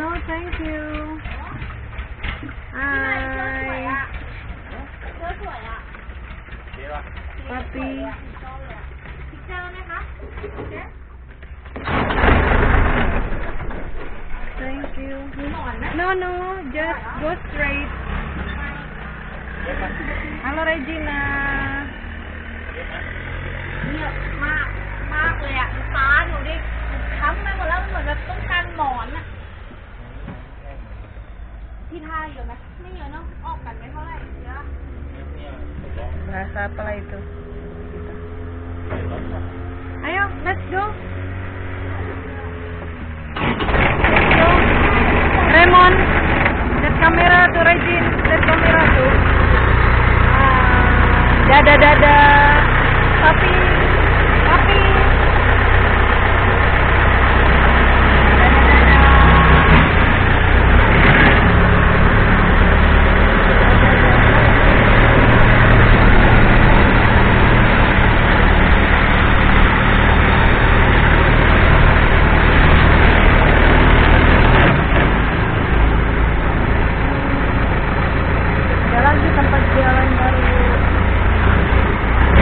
Oh, thank you. Hi. Puppy. Thank you. No, just go straight. Halo Regina. เยอะมากเลยอ่ะตาหนูดิช้ำไปหมดแล้วเหมือนแบบต้องการหมอนอ่ะที่ท่าเยอะไหมไม่เยอะเนาะออกกันไม่เท่าไหร่เยอะ Bahasa apa lah itu? Ayo, let's go. Raymond, that camera to Regine, that camera to. Dadah. Papi. Jalan di tempat jalan baru.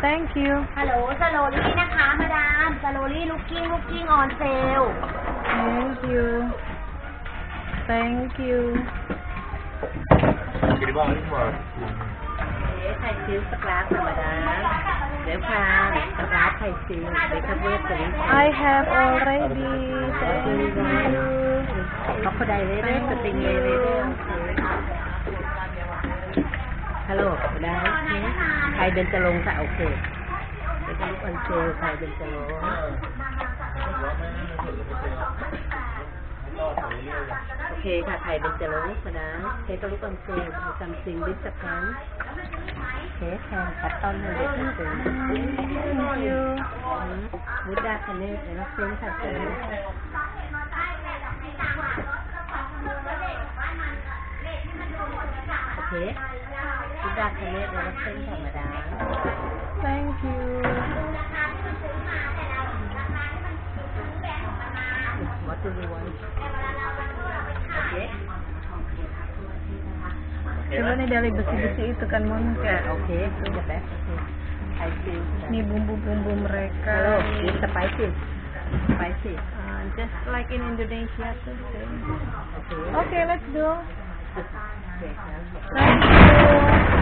Thank you. ฮัลโหลสโลลี่นะคะมาดามสโลลี่ลุกกิ้งออนเซล Thank you. Thank you. ไข่ซิลสกราฟธรรมดาเดี๋ยวพาสกราฟไข่ซิลเดี๋ยวเขาเลือกตัวนี้ I have already. Thank you. เขาพอได้เรื่อยๆสติงเลยเรื่อยฮัลโหลได้ใครเดินจะลงค่ะโอเคเดี๋ยวเขาลุกอันเซลใครเดินจะลงโอเคค่ะใครเป็นจะรู้ก็ได้เทก็รู้กันเซลล์ซัมซิงดิสแพนเทสแทนคัตตอนเลยเด็กเป็น Thank you. มุดดาคันเน่เดี๋ยวเราเซ็นค่ะเซ็นโอเคมุดดาคันเน่เดี๋ยวเราเซ็นธรรมดา Thank you. What do you want? Okay. Coba nih dari besi-besi itu kan Mon kayak Okay, the best. I see. ini bumbu-bumbu mereka. Hello, it's spicy. Spicy. Just like in Indonesia too. Okay. Okay, let's go. Okay. Thank you.